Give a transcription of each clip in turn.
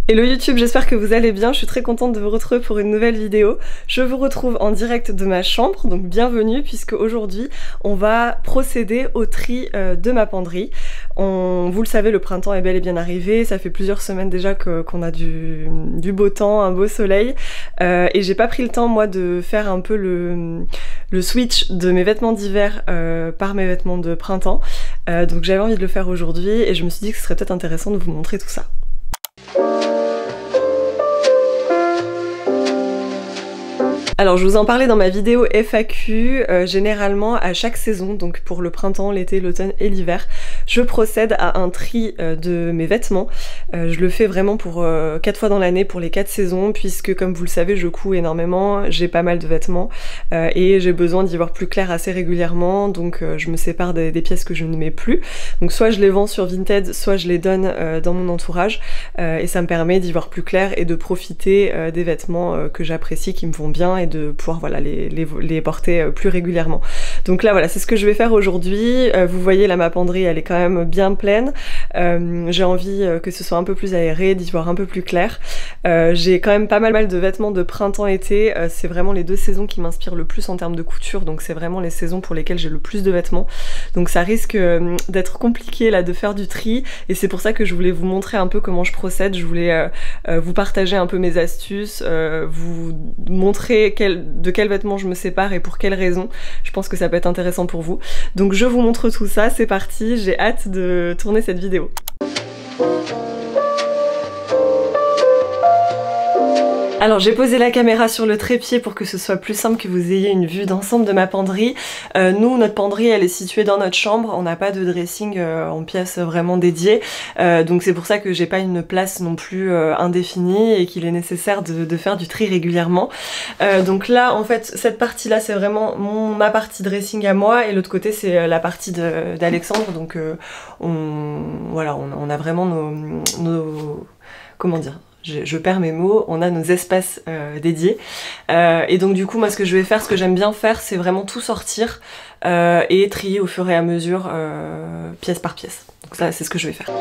Hello YouTube, j'espère que vous allez bien, je suis très contente de vous retrouver pour une nouvelle vidéo. Je vous retrouve en direct de ma chambre, donc bienvenue puisque aujourd'hui on va procéder au tri de ma penderie. Vous le savez, le printemps est bel et bien arrivé, ça fait plusieurs semaines déjà qu'on a du beau temps, un beau soleil, et j'ai pas pris le temps moi de faire un peu le switch de mes vêtements d'hiver par mes vêtements de printemps, donc j'avais envie de le faire aujourd'hui et je me suis dit que ce serait peut-être intéressant de vous montrer tout ça. Alors je vous en parlais dans ma vidéo FAQ, généralement à chaque saison, donc pour le printemps, l'été, l'automne et l'hiver, je procède à un tri de mes vêtements. Je le fais vraiment pour 4 fois dans l'année pour les 4 saisons, puisque comme vous le savez je couds énormément, j'ai pas mal de vêtements et j'ai besoin d'y voir plus clair assez régulièrement, donc je me sépare des pièces que je ne mets plus. Donc soit je les vends sur Vinted, soit je les donne dans mon entourage et ça me permet d'y voir plus clair et de profiter des vêtements que j'apprécie, qui me vont bien, et de pouvoir voilà, les porter plus régulièrement. Donc là voilà, c'est ce que je vais faire aujourd'hui. Vous voyez là ma penderie elle est quand même bien pleine. J'ai envie que ce soit un peu plus aéré, d'y voir un peu plus clair. J'ai quand même pas mal de vêtements de printemps-été, c'est vraiment les deux saisons qui m'inspirent le plus en termes de couture, donc c'est vraiment les saisons pour lesquelles j'ai le plus de vêtements. Donc ça risque d'être compliqué là de faire du tri, et c'est pour ça que je voulais vous montrer un peu comment je procède. Je voulais vous partager un peu mes astuces, vous montrer de quels vêtements je me sépare et pour quelles raisons. Je pense que ça peut être intéressant pour vous. Donc je vous montre tout ça, c'est parti, j'ai hâte de tourner cette vidéo. Alors j'ai posé la caméra sur le trépied pour que ce soit plus simple, que vous ayez une vue d'ensemble de ma penderie. Nous, notre penderie elle est située dans notre chambre, on n'a pas de dressing en pièce vraiment dédiée, donc c'est pour ça que j'ai pas une place non plus indéfinie et qu'il est nécessaire de faire du tri régulièrement. Donc là en fait cette partie là c'est vraiment ma partie dressing à moi, et l'autre côté c'est la partie d'Alexandre, donc voilà, on a vraiment nos comment dire, je perds mes mots, on a nos espaces dédiés. Et donc du coup moi ce que je vais faire, ce que j'aime bien faire, c'est vraiment tout sortir et trier au fur et à mesure pièce par pièce. Donc ça c'est ce que je vais faire.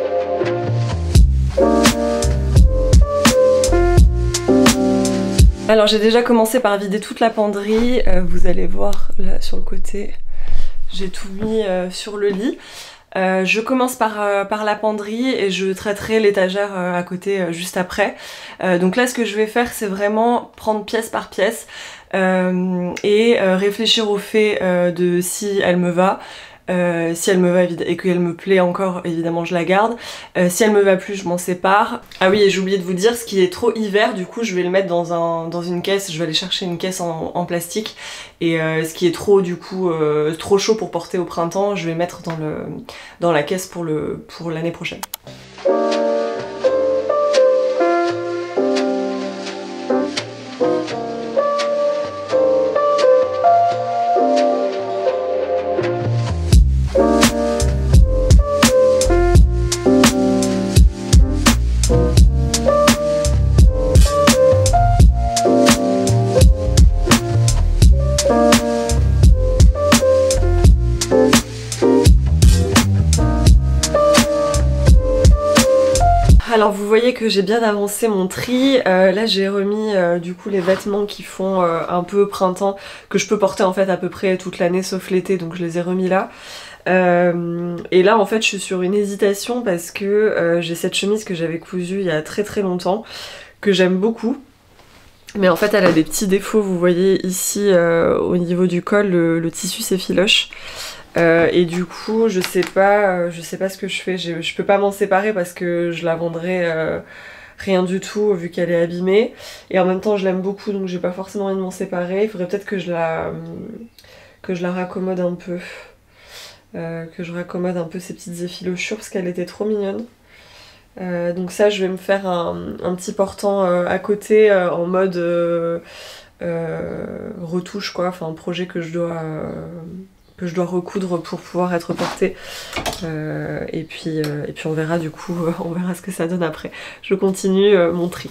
Alors j'ai déjà commencé par vider toute la penderie, vous allez voir là sur le côté, j'ai tout mis sur le lit. Je commence par la penderie et je traiterai l'étagère à côté juste après. Donc là ce que je vais faire c'est vraiment prendre pièce par pièce et réfléchir au fait de si elle me va. Si elle me va et qu'elle me plaît encore, évidemment je la garde. Si elle me va plus, je m'en sépare. Ah oui, et j'ai oublié de vous dire, ce qui est trop hiver, du coup je vais le mettre dans une caisse. Je vais aller chercher une caisse en plastique. Et ce qui est trop du coup trop chaud pour porter au printemps, je vais mettre dans la caisse pour l'année prochaine. Alors vous voyez que j'ai bien avancé mon tri, là j'ai remis du coup les vêtements qui font un peu printemps, que je peux porter en fait à peu près toute l'année sauf l'été, donc je les ai remis là. Et là en fait je suis sur une hésitation parce que j'ai cette chemise que j'avais cousue il y a très longtemps, que j'aime beaucoup. Mais en fait elle a des petits défauts, vous voyez ici au niveau du col, le tissu s'effiloche. Et du coup je sais pas ce que je fais, je peux pas m'en séparer parce que je la vendrai rien du tout vu qu'elle est abîmée, et en même temps je l'aime beaucoup donc j'ai pas forcément envie de m'en séparer. Il faudrait peut-être que je la raccommode un peu, que je raccommode un peu ces petites effilochures parce qu'elle était trop mignonne. Donc ça je vais me faire un petit portant à côté en mode retouche quoi, enfin un projet que je dois recoudre pour pouvoir être portée, et puis on verra du coup, on verra ce que ça donne après. Je continue mon tri.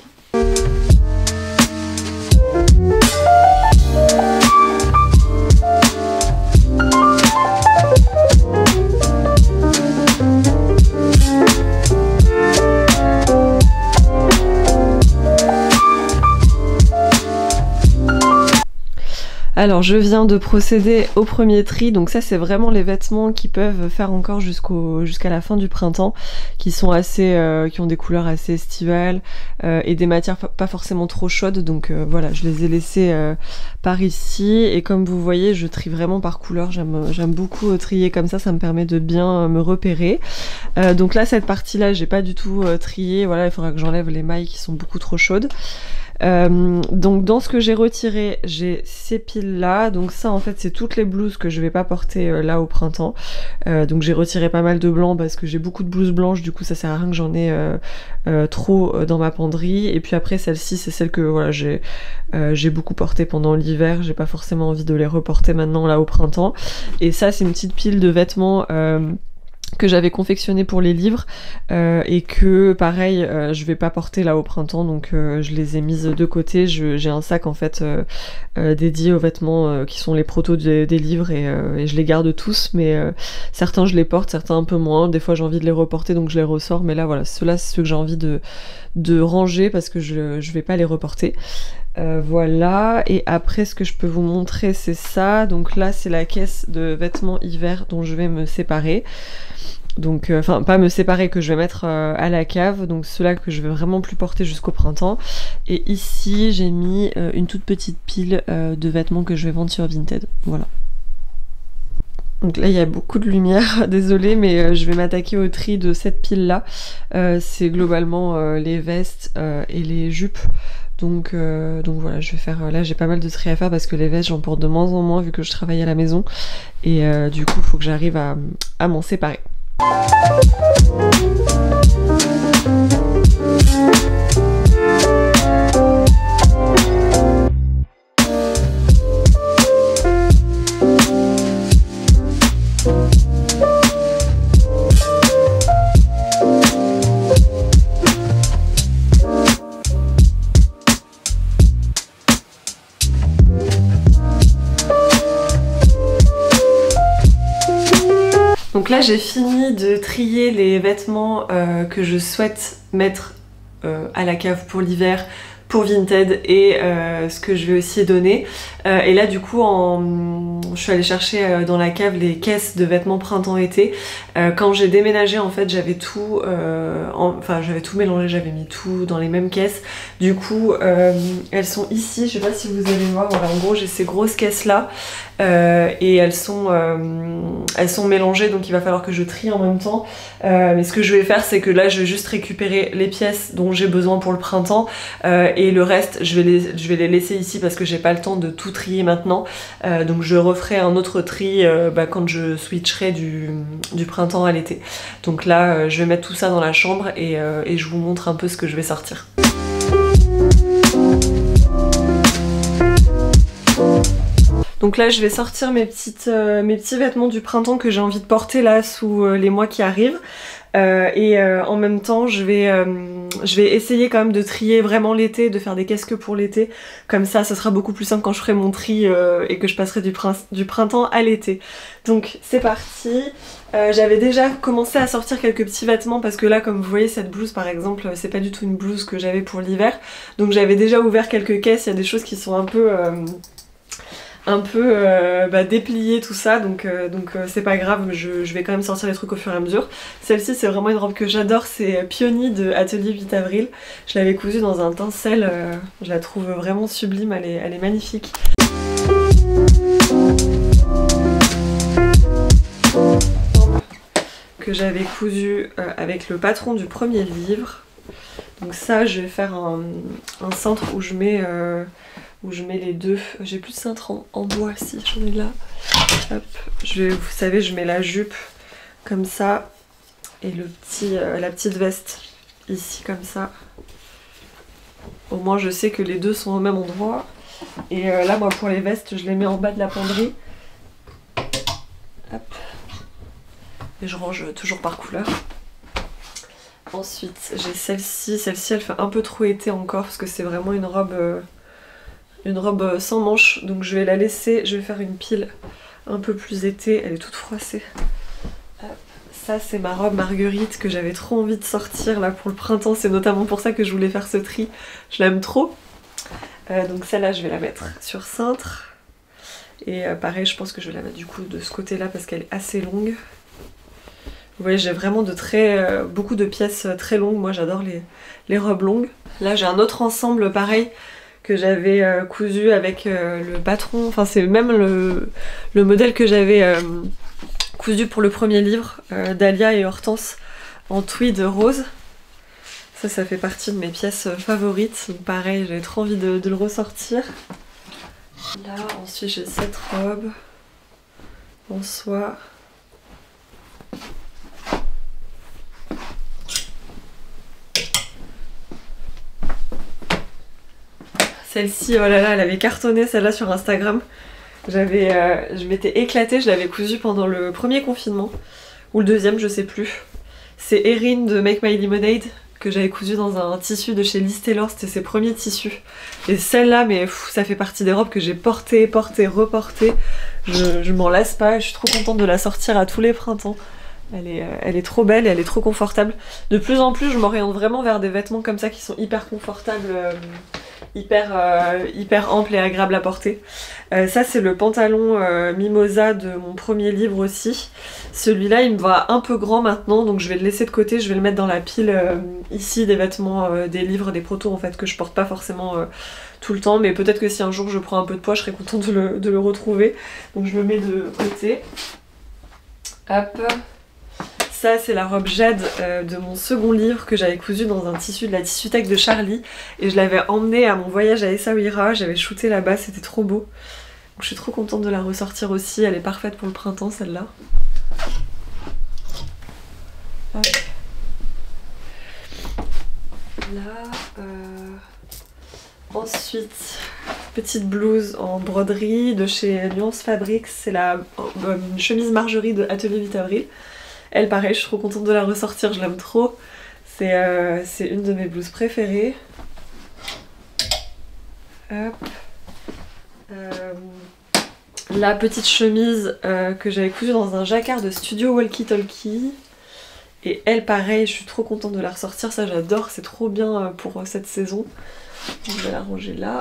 Alors je viens de procéder au premier tri, donc ça c'est vraiment les vêtements qui peuvent faire encore jusqu'à la fin du printemps, qui sont qui ont des couleurs assez estivales et des matières pas forcément trop chaudes, donc voilà, je les ai laissés par ici, et comme vous voyez je trie vraiment par couleur, j'aime beaucoup trier comme ça me permet de bien me repérer. Donc là cette partie là j'ai pas du tout trié, voilà, il faudra que j'enlève les mailles qui sont beaucoup trop chaudes. Donc dans ce que j'ai retiré, j'ai ces piles là, donc ça en fait c'est toutes les blouses que je vais pas porter là au printemps, donc j'ai retiré pas mal de blanc parce que j'ai beaucoup de blouses blanches, du coup ça sert à rien que j'en ai trop dans ma penderie. Et puis après celle-ci c'est celle que voilà, j'ai beaucoup portée pendant l'hiver, j'ai pas forcément envie de les reporter maintenant là au printemps. Et ça c'est une petite pile de vêtements que j'avais confectionné pour les livres et que pareil je vais pas porter là au printemps, donc je les ai mises de côté. J'ai un sac en fait dédié aux vêtements qui sont les protos des livres, et je les garde tous, mais certains je les porte, certains un peu moins, des fois j'ai envie de les reporter donc je les ressors, mais là voilà, ceux-là c'est ceux que j'ai envie de ranger parce que je vais pas les reporter. Voilà, et après ce que je peux vous montrer c'est ça, donc là c'est la caisse de vêtements hiver dont je vais me séparer. Donc, enfin pas me séparer, que je vais mettre à la cave, donc ceux-là que je vais vraiment plus porter jusqu'au printemps. Et ici j'ai mis une toute petite pile de vêtements que je vais vendre sur Vinted, voilà. Donc là il y a beaucoup de lumière, désolée, mais je vais m'attaquer au tri de cette pile là. C'est globalement les vestes et les jupes. Donc voilà, je vais faire, là j'ai pas mal de tri à faire parce que les vestes j'en porte de moins en moins vu que je travaille à la maison, et du coup il faut que j'arrive à m'en séparer. Donc là j'ai fini de trier les vêtements que je souhaite mettre à la cave pour l'hiver, pour Vinted, et ce que je vais aussi donner. Et là du coup je suis allée chercher dans la cave les caisses de vêtements printemps-été. Quand j'ai déménagé en fait j'avais tout j'avais tout mélangé, j'avais mis tout dans les mêmes caisses. Du coup elles sont ici, je sais pas si vous allez voir, voilà, en gros j'ai ces grosses caisses là et elles sont mélangées, donc il va falloir que je trie en même temps. Mais ce que je vais faire c'est que là je vais juste récupérer les pièces dont j'ai besoin pour le printemps, et le reste je vais les laisser ici parce que j'ai pas le temps de tout trier maintenant. Donc je referai un autre tri quand je switcherai du printemps à l'été. Donc là je vais mettre tout ça dans la chambre et je vous montre un peu ce que je vais sortir. Donc là je vais sortir mes petits vêtements du printemps que j'ai envie de porter là sous les mois qui arrivent. En même temps je vais essayer quand même de trier vraiment l'été, de faire des caisses que pour l'été, comme ça sera beaucoup plus simple quand je ferai mon tri et que je passerai du printemps à l'été. Donc c'est parti. J'avais déjà commencé à sortir quelques petits vêtements parce que là comme vous voyez cette blouse par exemple c'est pas du tout une blouse que j'avais pour l'hiver, donc j'avais déjà ouvert quelques caisses, il y a des choses qui sont un peu déplié tout ça, donc c'est pas grave, je vais quand même sortir les trucs au fur et à mesure. Celle-ci c'est vraiment une robe que j'adore, c'est Peony de Atelier 8 Avril. Je l'avais cousue dans un tencel, je la trouve vraiment sublime, elle est magnifique. Que j'avais cousu avec le patron du premier livre. Donc ça je vais faire un cintre où je mets les deux. J'ai plus de cintre en bois, si j'en ai là. Hop. Vous savez, je mets la jupe comme ça et la petite veste ici comme ça. Au moins je sais que les deux sont au même endroit. Et là moi pour les vestes je les mets en bas de la penderie. Hop. Et je range toujours par couleur. Ensuite j'ai celle-ci elle fait un peu trop été encore parce que c'est vraiment une robe sans manches, donc je vais la laisser, je vais faire une pile un peu plus été, elle est toute froissée. Ça c'est ma robe Marguerite que j'avais trop envie de sortir là pour le printemps, c'est notamment pour ça que je voulais faire ce tri, je l'aime trop. Donc celle-là je vais la mettre sur cintre. Et pareil, je pense que je vais la mettre du coup de ce côté-là parce qu'elle est assez longue. Vous voyez, j'ai vraiment beaucoup de pièces très longues. Moi, j'adore les robes longues. Là, j'ai un autre ensemble pareil que j'avais cousu avec le patron. Enfin, c'est même le modèle que j'avais cousu pour le premier livre, Dahlia et Hortense, en tweed rose. Ça fait partie de mes pièces favorites. Donc pareil, j'avais trop envie de le ressortir. Là, ensuite, j'ai cette robe en soie. Celle-ci, oh là là, elle avait cartonné celle-là sur Instagram. Je m'étais éclatée, je l'avais cousue pendant le premier confinement. Ou le deuxième, je sais plus. C'est Erin de Make My Lemonade que j'avais cousu dans un tissu de chez Liz Taylor, c'était ses premiers tissus. Et celle-là, mais ça fait partie des robes que j'ai portées, reportées. Je m'en lasse pas, je suis trop contente de la sortir à tous les printemps. Elle est trop belle et elle est trop confortable. De plus en plus, je m'oriente vraiment vers des vêtements comme ça qui sont hyper confortables, hyper amples et agréables à porter. Ça, c'est le pantalon Mimosa de mon premier livre aussi. Celui-là, il me va un peu grand maintenant, donc je vais le laisser de côté. Je vais le mettre dans la pile ici des vêtements, des livres, des protos en fait, que je porte pas forcément tout le temps. Mais peut-être que si un jour je prends un peu de poids, je serais contente de le retrouver. Donc je le mets de côté. Hop. Ça, c'est la robe Jade de mon second livre que j'avais cousu dans un tissu de la Tissutech de Charlie. Et je l'avais emmenée à mon voyage à Essaouira. J'avais shooté là-bas, c'était trop beau. Donc je suis trop contente de la ressortir aussi. Elle est parfaite pour le printemps, celle-là. Là, ensuite, petite blouse en broderie de chez Nuance Fabrics. C'est la chemise Marjorie de Atelier 8 avril. Elle, pareil, je suis trop contente de la ressortir, je l'aime trop. C'est une de mes blouses préférées. Hop. La petite chemise que j'avais cousue dans un jacquard de Studio Walkie Talkie. Et elle, pareil, je suis trop contente de la ressortir. Ça, j'adore, c'est trop bien pour cette saison. Je vais la ranger là.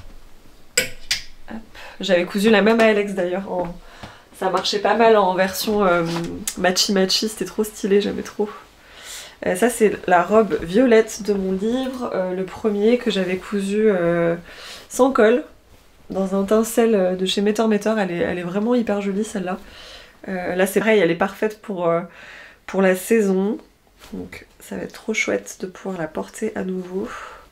J'avais cousu la même à Alex d'ailleurs. Ça marchait pas mal en version matchy-matchy, c'était trop stylé, j'aimais trop. Ça, c'est la robe violette de mon livre, le premier que j'avais cousu sans col, dans un tencel de chez Meter Meter. Elle est vraiment hyper jolie celle-là. Là, c'est pareil, elle est parfaite pour la saison. Donc ça va être trop chouette de pouvoir la porter à nouveau.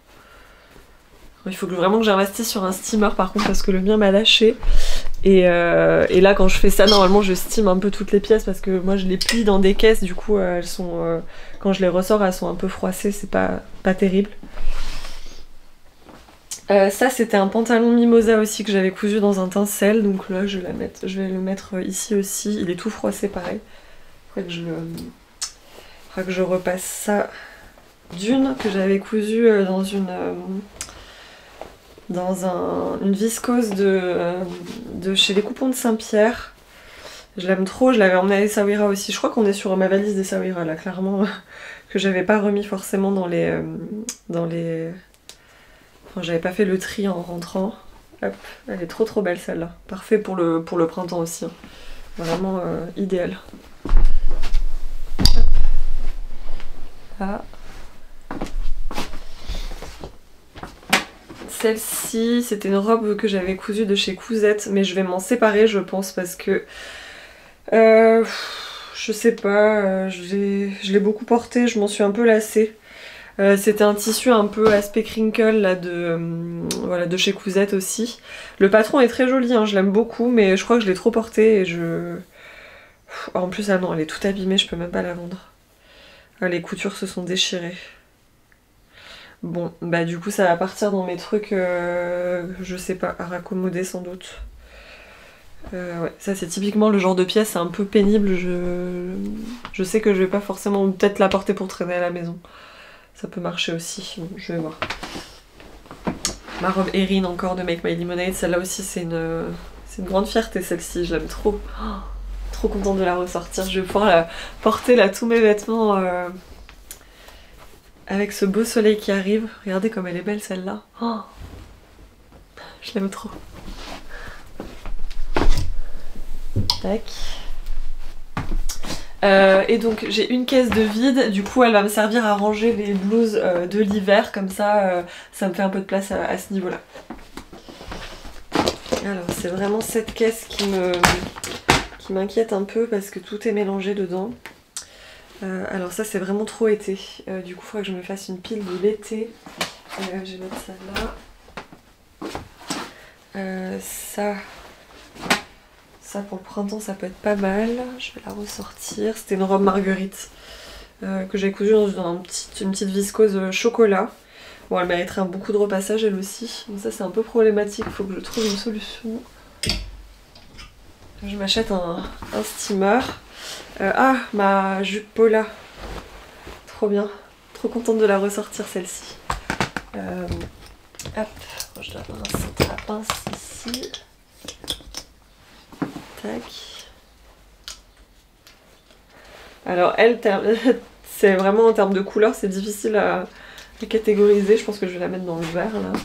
Il faut vraiment que j'investisse sur un steamer par contre parce que le mien m'a lâché. Et là quand je fais ça, normalement je steam un peu toutes les pièces parce que moi je les plie dans des caisses, du coup elles sont, quand je les ressors elles sont un peu froissées, c'est pas terrible. Ça c'était un pantalon Mimosa aussi que j'avais cousu dans un tencel, donc là je vais le mettre ici aussi, il est tout froissé pareil. Faudrait que je repasse ça d'une que j'avais cousue dans une viscose de chez les Coupons de Saint-Pierre. Je l'aime trop, je l'avais emmenée à Essaouira aussi. Je crois qu'on est sur ma valise d'Essaouira là, clairement, que j'avais pas remis forcément dans les... Enfin, j'avais pas fait le tri en rentrant. Hop, elle est trop belle celle-là. Parfait pour le printemps aussi. Hein. Vraiment idéal. Hop. Là. Celle-ci, c'était une robe que j'avais cousue de chez Cousette, mais je vais m'en séparer je pense parce que je sais pas, je l'ai beaucoup porté, je m'en suis un peu lassée. C'était un tissu un peu aspect crinkle là, voilà, de chez Cousette aussi. Le patron est très joli, hein, je l'aime beaucoup, mais je crois que je l'ai trop porté et en plus, ah non, elle est toute abîmée, je peux même pas la vendre. Les coutures se sont déchirées. Bon, bah du coup ça va partir dans mes trucs, je sais pas, à raccommoder sans doute. Ouais, ça c'est typiquement le genre de pièce, c'est un peu pénible, je sais que je vais pas forcément peut-être la porter pour traîner à la maison. Ça peut marcher aussi, bon, je vais voir. Ma robe Erin encore de Make My Lemonade, celle-là aussi c'est une grande fierté celle-ci, je l'aime trop. Oh, trop contente de la ressortir, je vais pouvoir la porter là, tous mes vêtements... Avec ce beau soleil qui arrive, regardez comme elle est belle celle-là. Oh, je l'aime trop. Tac. Et donc j'ai une caisse de vide, du coup elle va me servir à ranger les blouses de l'hiver, comme ça ça me fait un peu de place à ce niveau là. Alors c'est vraiment cette caisse qui m'inquiète un peu parce que tout est mélangé dedans. Alors ça c'est vraiment trop été, du coup il faudrait que je me fasse une pile de l'été. Je vais mettre ça là. Ça pour le printemps ça peut être pas mal, je vais la ressortir. C'était une robe Marguerite que j'ai cousue dans une petite viscose chocolat. Bon elle mériterait un beaucoup de repassage elle aussi, donc ça c'est un peu problématique, il faut que je trouve une solution. Je m'achète un steamer. Ah ma jupe Paula, trop bien, trop contente de la ressortir celle-ci. Hop, je dois avoir un centre à pince ici. Tac. Alors elle, c'est vraiment en termes de couleur, c'est difficile à catégoriser. Je pense que je vais la mettre dans le vert là.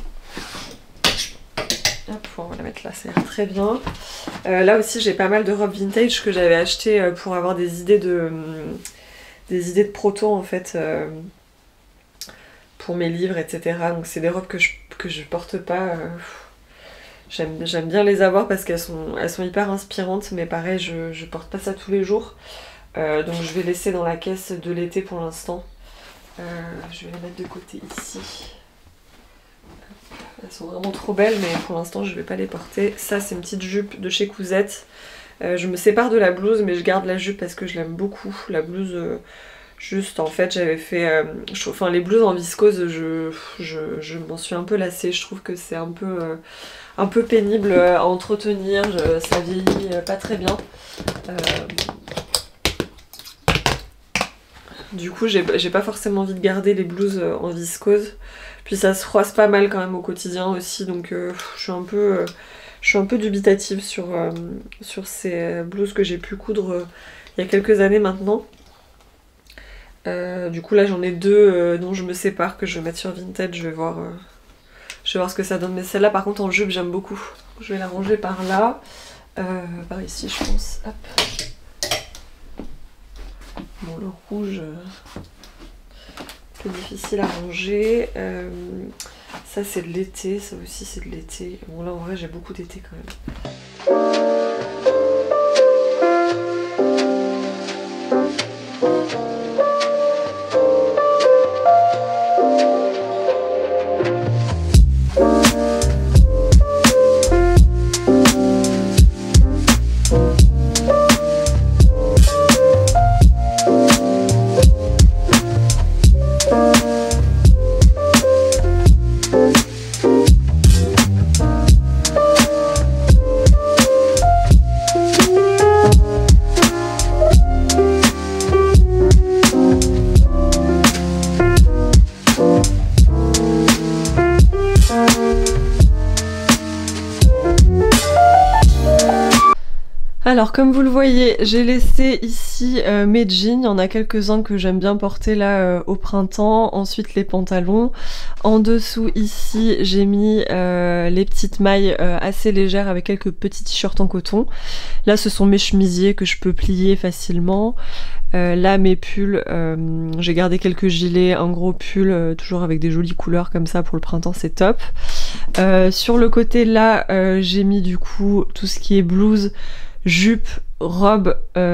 Hop, on va la mettre là, ça ira très bien. Là aussi j'ai pas mal de robes vintage que j'avais achetées pour avoir des idées de proto en fait, pour mes livres, etc. Donc c'est des robes que je porte pas. J'aime bien les avoir parce qu'elles sont hyper inspirantes, mais pareil je porte pas ça tous les jours. Donc je vais laisser dans la caisse de l'été pour l'instant. Je vais les mettre de côté ici. Elles sont vraiment trop belles, mais pour l'instant je vais pas les porter. Ça c'est une petite jupe de chez Cousette. Je me sépare de la blouse, mais je garde la jupe parce que je l'aime beaucoup. La blouse, juste en fait j'avais fait... enfin les blouses en viscose, je m'en suis un peu lassée. Je trouve que c'est un peu pénible à entretenir, ça vieillit pas très bien. Du coup j'ai pas forcément envie de garder les blouses en viscose. Puis ça se froisse pas mal quand même au quotidien aussi, donc je suis un peu dubitative sur ces blouses que j'ai pu coudre il y a quelques années maintenant. Du coup là j'en ai deux dont je me sépare, que je vais mettre sur Vinted, je vais voir ce que ça donne. Mais celle-là par contre en jupe j'aime beaucoup. Je vais la ranger par là, par ici je pense. Hop. Bon le rouge... peu difficile à ranger. Ça c'est de l'été, ça aussi c'est de l'été. Bon là en vrai j'ai beaucoup d'été quand même. Alors comme vous le voyez, j'ai laissé ici mes jeans, il y en a quelques-uns que j'aime bien porter là au printemps, ensuite les pantalons. En dessous ici j'ai mis les petites mailles assez légères avec quelques petits t-shirts en coton. Là ce sont mes chemisiers que je peux plier facilement. Là mes pulls, j'ai gardé quelques gilets, un gros pull toujours avec des jolies couleurs comme ça pour le printemps, c'est top. Sur le côté là j'ai mis du coup tout ce qui est blouse, jupe, robe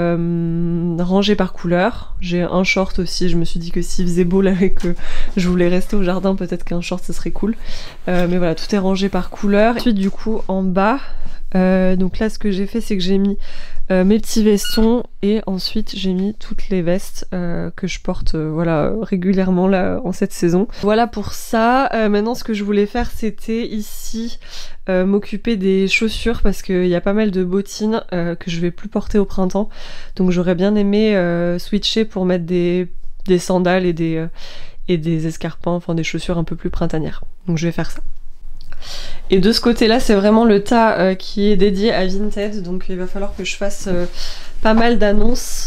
rangée par couleur. J'ai un short aussi, je me suis dit que s'il faisait beau là et que je voulais rester au jardin, peut-être qu'un short ce serait cool. Mais voilà, tout est rangé par couleur. Ensuite du coup en bas, donc là ce que j'ai fait c'est que j'ai mis mes petits vestons et ensuite j'ai mis toutes les vestes que je porte voilà, régulièrement là en cette saison. Voilà pour ça. Maintenant ce que je voulais faire c'était ici m'occuper des chaussures parce qu'il y a pas mal de bottines que je vais plus porter au printemps, donc j'aurais bien aimé switcher pour mettre des sandales et des escarpins, enfin des chaussures un peu plus printanières, donc je vais faire ça. Et de ce côté là c'est vraiment le tas qui est dédié à Vinted, donc il va falloir que je fasse pas mal d'annonces.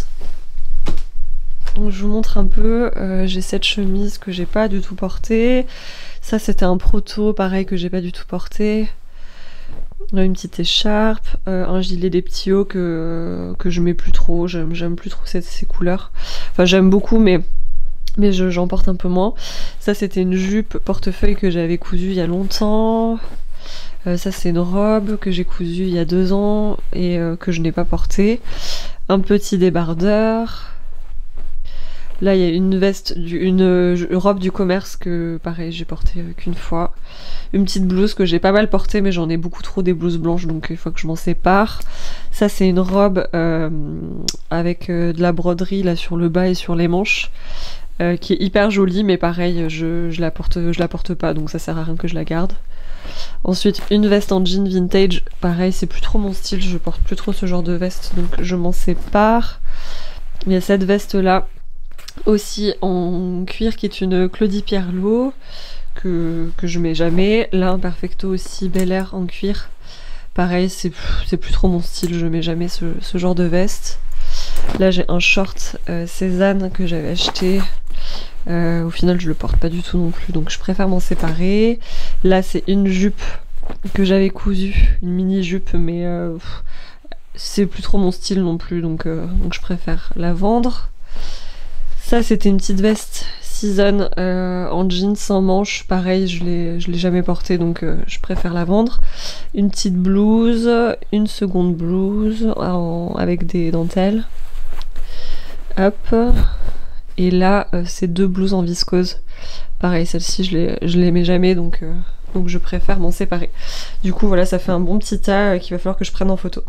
Donc je vous montre un peu, j'ai cette chemise que j'ai pas du tout portée, ça c'était un proto pareil que j'ai pas du tout porté. Là, une petite écharpe, un gilet des petits hauts que je mets plus trop, j'aime plus trop ces couleurs. Enfin j'aime beaucoup mais j'en porte un peu moins. Ça c'était une jupe portefeuille que j'avais cousue il y a longtemps. Ça c'est une robe que j'ai cousue il y a 2 ans et que je n'ai pas portée. Un petit débardeur. Là il y a une veste, une robe du commerce que pareil j'ai portée qu'une fois. Une petite blouse que j'ai pas mal portée mais j'en ai beaucoup trop des blouses blanches donc il faut que je m'en sépare. Ça c'est une robe avec de la broderie là sur le bas et sur les manches. Qui est hyper jolie mais pareil je la porte pas donc ça sert à rien que je la garde. Ensuite une veste en jean vintage, pareil c'est plus trop mon style, je porte plus trop ce genre de veste donc je m'en sépare. Il y a cette veste là aussi en cuir qui est une Claudie Pierlot que je mets jamais. Là un perfecto aussi Bel Air en cuir, pareil c'est plus trop mon style, je mets jamais ce genre de veste. Là j'ai un short Cézanne que j'avais acheté. Au final je le porte pas du tout non plus donc je préfère m'en séparer. Là c'est une jupe que j'avais cousue, une mini jupe mais c'est plus trop mon style non plus donc je préfère la vendre. Ça c'était une petite veste Season en jean sans manches, pareil je l'ai jamais portée donc je préfère la vendre. Une petite blouse, une seconde blouse avec des dentelles. Hop. Et là, c'est 2 blouses en viscose. Pareil, celle-ci, je les mets jamais, donc je préfère m'en séparer. Du coup, voilà, ça fait un bon petit tas qu'il va falloir que je prenne en photo.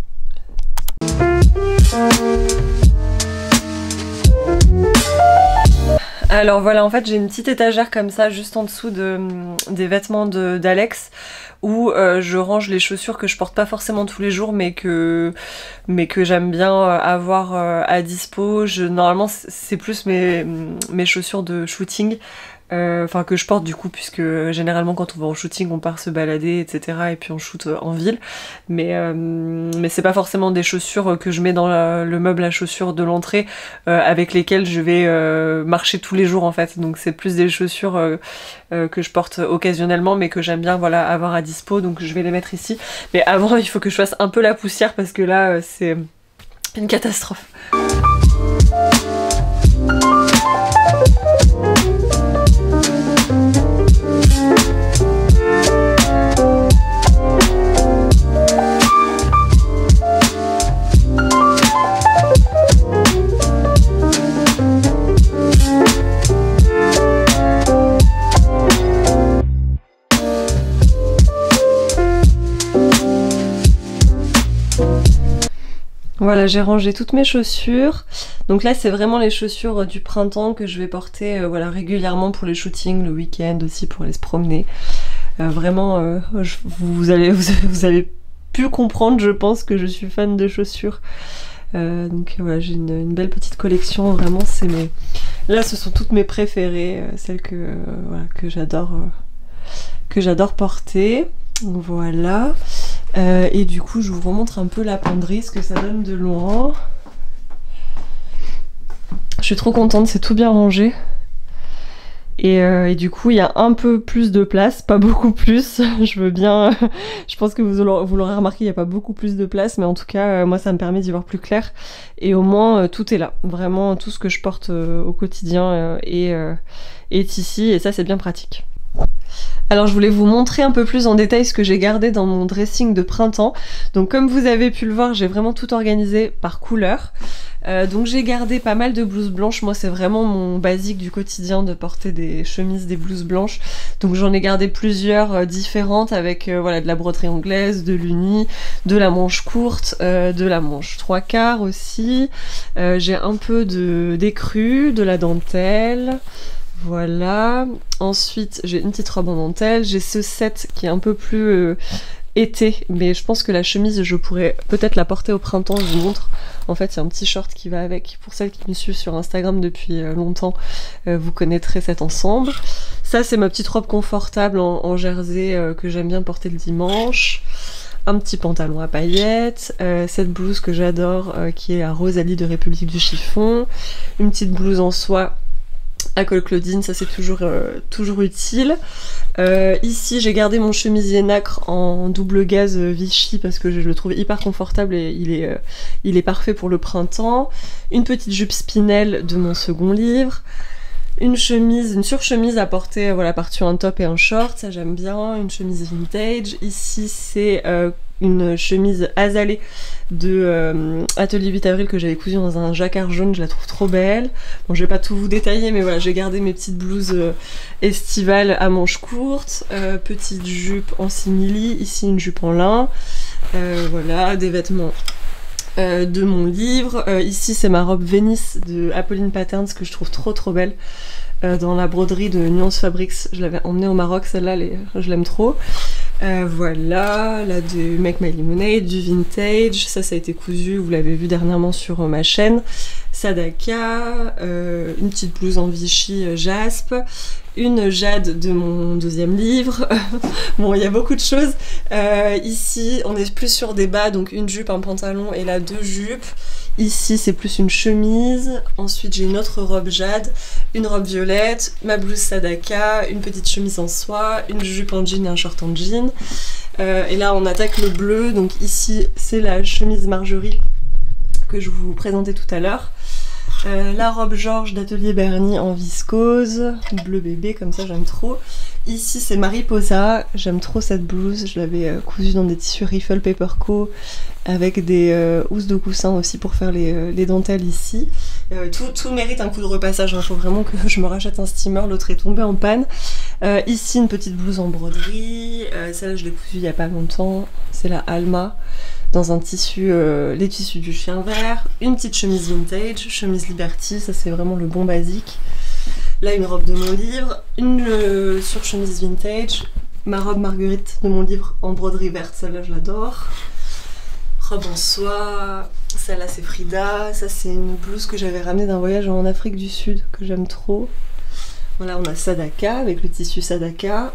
Alors voilà, en fait j'ai une petite étagère comme ça juste en dessous des vêtements d'Alex où je range les chaussures que je porte pas forcément tous les jours mais que j'aime bien avoir à dispo. Normalement c'est plus mes chaussures de shooting. Enfin que je porte du coup puisque généralement quand on va en shooting on part se balader etc et puis on shoot en ville mais c'est pas forcément des chaussures que je mets dans le meuble à chaussures de l'entrée avec lesquelles je vais marcher tous les jours en fait, donc c'est plus des chaussures que je porte occasionnellement mais que j'aime bien voilà avoir à dispo donc je vais les mettre ici. Mais avant il faut que je fasse un peu la poussière parce que là c'est une catastrophe. Voilà, j'ai rangé toutes mes chaussures. Donc là, c'est vraiment les chaussures du printemps que je vais porter voilà, régulièrement pour les shootings, le week-end aussi pour aller se promener. Vraiment, vous avez pu comprendre, je pense, que je suis fan de chaussures. Donc voilà, j'ai une belle petite collection, vraiment, c'est mes... Là, ce sont toutes mes préférées, celles voilà, que j'adore porter. Voilà. Et du coup je vous remontre un peu la penderie, ce que ça donne de loin. Je suis trop contente, c'est tout bien rangé. Et du coup il y a un peu plus de place, pas beaucoup plus. Je veux bien, je pense que vous l'aurez remarqué, il n'y a pas beaucoup plus de place, mais en tout cas moi ça me permet d'y voir plus clair. Et au moins tout est là, vraiment tout ce que je porte au quotidien est ici et ça c'est bien pratique. Alors je voulais vous montrer un peu plus en détail ce que j'ai gardé dans mon dressing de printemps. Donc comme vous avez pu le voir, j'ai vraiment tout organisé par couleur. Donc j'ai gardé pas mal de blouses blanches, moi c'est vraiment mon basique du quotidien de porter des chemises, des blouses blanches. Donc j'en ai gardé plusieurs différentes avec voilà, de la broderie anglaise, de l'uni, de la manche courte, de la manche 3/4 aussi. J'ai un peu d'écru, de la dentelle. Voilà, ensuite j'ai une petite robe en dentelle, j'ai ce set qui est un peu plus été, mais je pense que la chemise je pourrais peut-être la porter au printemps, je vous montre. En fait il y a un petit short qui va avec, pour celles qui me suivent sur Instagram depuis longtemps, vous connaîtrez cet ensemble. Ça c'est ma petite robe confortable en jersey que j'aime bien porter le dimanche. Un petit pantalon à paillettes, cette blouse que j'adore qui est à Rosalie de République du Chiffon, une petite blouse en soie à col Claudine, ça c'est toujours utile. Ici j'ai gardé mon chemisier nacre en double gaze Vichy parce que je le trouve hyper confortable et il est parfait pour le printemps. Une petite jupe Spinel de mon second livre. Une surchemise à porter voilà, par-dessus un top et un short, ça j'aime bien. Une chemise vintage. Ici c'est une chemise azalée de Atelier 8 avril que j'avais cousue dans un jacquard jaune, je la trouve trop belle. Bon, je vais pas tout vous détailler, mais voilà, j'ai gardé mes petites blouses estivales à manches courtes, petite jupe en simili, ici une jupe en lin, voilà, des vêtements de mon livre. Ici c'est ma robe Venice de Apolline Patterns que je trouve trop belle. Dans la broderie de Nuance Fabrics, je l'avais emmenée au Maroc, celle-là je l'aime trop. Voilà, là de Make My Lemonade, du vintage, ça a été cousu, vous l'avez vu dernièrement sur ma chaîne. Sadaka, une petite blouse en Vichy jaspe, une Jade de mon deuxième livre. Bon, il y a beaucoup de choses. Ici, on est plus sur des bas, donc une jupe, un pantalon et là 2 jupes. Ici, c'est plus une chemise. Ensuite, j'ai une autre robe Jade, une robe violette, ma blouse Sadaka, une petite chemise en soie, une jupe en jean et un short en jean. Et là, on attaque le bleu. Donc ici, c'est la chemise Marjorie que je vous présentais tout à l'heure. La robe Georges d'Atelier Berny en viscose, bleu bébé, comme ça j'aime trop. Ici c'est Mariposa, j'aime trop cette blouse, je l'avais cousue dans des tissus Riffle Paper Co avec des housses de coussin aussi pour faire les dentelles ici. Tout mérite un coup de repassage, il faut vraiment que je me rachète un steamer, l'autre est tombé en panne. Ici une petite blouse en broderie, celle-là je l'ai cousue il n'y a pas longtemps, c'est la Alma. Dans un tissu, les tissus du chien vert, une petite chemise vintage, chemise Liberty, ça c'est vraiment le bon basique. Là une robe de mon livre, une surchemise vintage, ma robe Marguerite de mon livre en broderie verte, celle-là je l'adore. Robe en soie, celle-là c'est Frida, ça c'est une blouse que j'avais ramenée d'un voyage en Afrique du Sud que j'aime trop. Voilà, on a Sadaka avec le tissu Sadaka.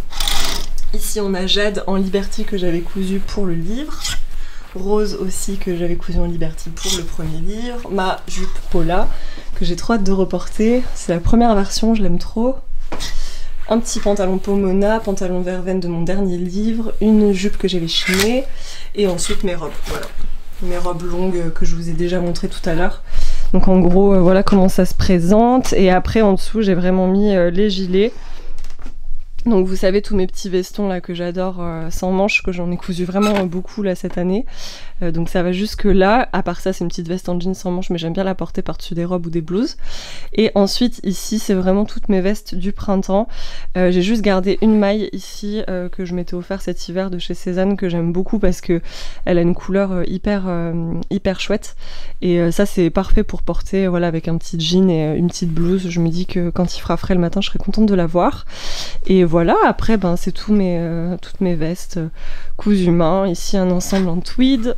Ici on a Jade en Liberty que j'avais cousu pour le livre. Rose aussi que j'avais cousu en Liberty pour le premier livre. Ma jupe Paula que j'ai trop hâte de reporter. C'est la première version, je l'aime trop. Un petit pantalon Pomona, pantalon verveine de mon dernier livre. Une jupe que j'avais chinée. Et ensuite mes robes, voilà. Mes robes longues que je vous ai déjà montrées tout à l'heure. Donc en gros, voilà comment ça se présente. Et après en dessous, j'ai vraiment mis les gilets. Donc vous savez tous mes petits vestons là que j'adore sans manches, que j'en ai cousu vraiment beaucoup là cette année. Donc ça va jusque là, à part ça c'est une petite veste en jean sans manches mais j'aime bien la porter par-dessus des robes ou des blouses. Et ensuite ici c'est vraiment toutes mes vestes du printemps. J'ai juste gardé une maille ici que je m'étais offert cet hiver de chez Cézanne que j'aime beaucoup parce que elle a une couleur hyper chouette. Et ça c'est parfait pour porter voilà, avec un petit jean et une petite blouse. Je me dis que quand il fera frais le matin je serai contente de la voir. Et voilà, après ben, c'est toutes mes vestes cousues main. Ici un ensemble en tweed.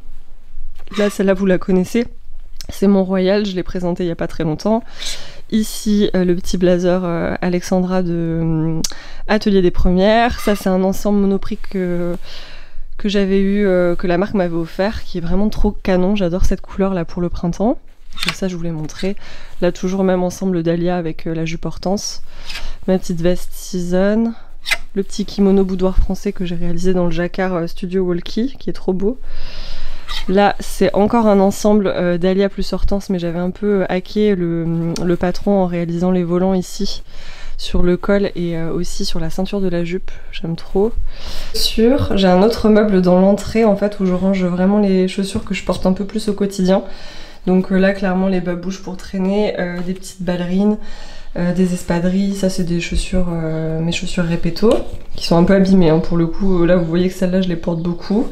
Là celle-là vous la connaissez, c'est mon Royal, je l'ai présenté il n'y a pas très longtemps. Ici le petit blazer Alexandra de Atelier des Premières. Ça c'est un ensemble Monoprix que j'avais eu, que la marque m'avait offert, qui est vraiment trop canon, j'adore cette couleur là pour le printemps. Donc ça je vous l'ai montré. Là toujours même ensemble Dahlia avec la jupe Hortense. Ma petite veste Season. Le petit kimono boudoir français que j'ai réalisé dans le jacquard Studio Walkie, qui est trop beau. Là c'est encore un ensemble Dahlia plus Hortense, mais j'avais un peu hacké le patron en réalisant les volants ici sur le col et aussi sur la ceinture de la jupe, j'aime trop. J'ai un autre meuble dans l'entrée en fait où je range vraiment les chaussures que je porte un peu plus au quotidien. Donc là clairement les babouches pour traîner, des petites ballerines, des espadrilles, ça c'est des chaussures, mes chaussures Repetto, qui sont un peu abîmées hein, pour le coup, là vous voyez que celles-là je les porte beaucoup.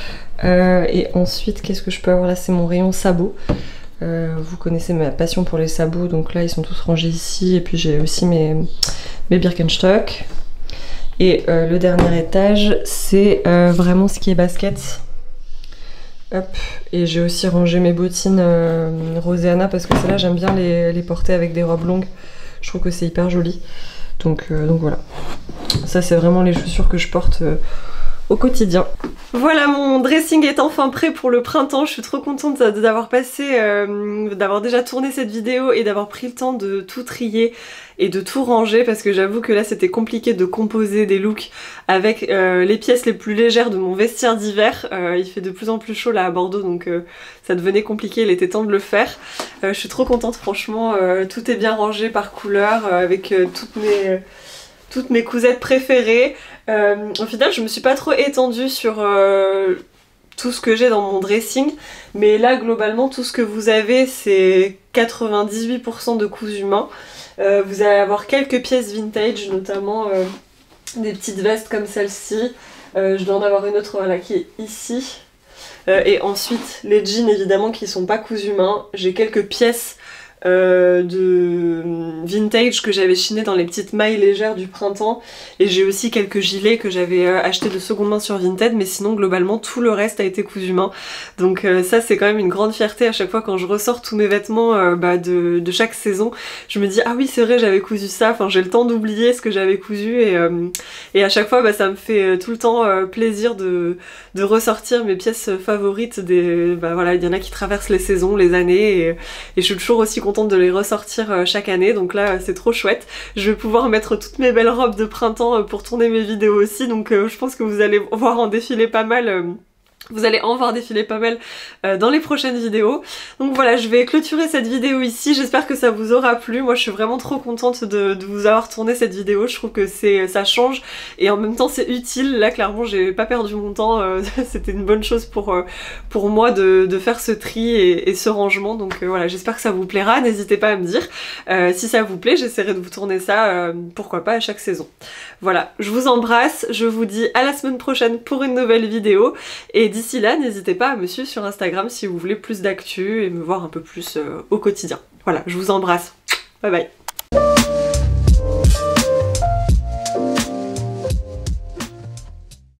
Et ensuite qu'est-ce que je peux avoir là, c'est mon rayon sabots. Vous connaissez ma passion pour les sabots, donc là ils sont tous rangés ici, et puis j'ai aussi mes Birkenstock. Et le dernier étage c'est vraiment ce qui est basket. Hop. Et j'ai aussi rangé mes bottines Roséana parce que celles-là j'aime bien les porter avec des robes longues, je trouve que c'est hyper joli. Donc voilà, ça c'est vraiment les chaussures que je porte au quotidien. Voilà, mon dressing est enfin prêt pour le printemps. Je suis trop contente d'avoir d'avoir déjà tourné cette vidéo et d'avoir pris le temps de tout trier et de tout ranger parce que j'avoue que là c'était compliqué de composer des looks avec les pièces les plus légères de mon vestiaire d'hiver. Il fait de plus en plus chaud là à Bordeaux donc ça devenait compliqué, il était temps de le faire. Je suis trop contente franchement, tout est bien rangé par couleur avec toutes mes cousettes préférées. Au final je me suis pas trop étendue sur tout ce que j'ai dans mon dressing, mais là globalement tout ce que vous avez c'est 98% de cousu main. Vous allez avoir quelques pièces vintage, notamment des petites vestes comme celle-ci. Je dois en avoir une autre voilà, qui est ici. Et ensuite les jeans évidemment qui sont pas cousus main. J'ai quelques pièces de vintage que j'avais chiné dans les petites mailles légères du printemps et j'ai aussi quelques gilets que j'avais acheté de seconde main sur Vinted, mais sinon globalement tout le reste a été cousu main, donc ça c'est quand même une grande fierté à chaque fois quand je ressors tous mes vêtements de chaque saison. Je me dis ah oui c'est vrai j'avais cousu ça, enfin j'ai le temps d'oublier ce que j'avais cousu et à chaque fois ça me fait tout le temps plaisir de ressortir mes pièces favorites voilà, il y en a qui traversent les saisons, les années et je suis toujours aussi contente de les ressortir chaque année, donc là c'est trop chouette. Je vais pouvoir mettre toutes mes belles robes de printemps pour tourner mes vidéos aussi, donc je pense que vous allez voir en défiler pas mal. Vous allez en voir défiler pas mal dans les prochaines vidéos. Donc voilà, je vais clôturer cette vidéo ici. J'espère que ça vous aura plu. Moi je suis vraiment trop contente de vous avoir tourné cette vidéo. Je trouve que ça change et en même temps c'est utile. Là clairement j'ai pas perdu mon temps. C'était une bonne chose pour moi de faire ce tri et ce rangement. Donc voilà, j'espère que ça vous plaira. N'hésitez pas à me dire. Si ça vous plaît, j'essaierai de vous tourner ça, pourquoi pas à chaque saison. Voilà, je vous embrasse. Je vous dis à la semaine prochaine pour une nouvelle vidéo. Et d'ici là, n'hésitez pas à me suivre sur Instagram si vous voulez plus d'actu et me voir un peu plus au quotidien. Voilà, je vous embrasse. Bye bye.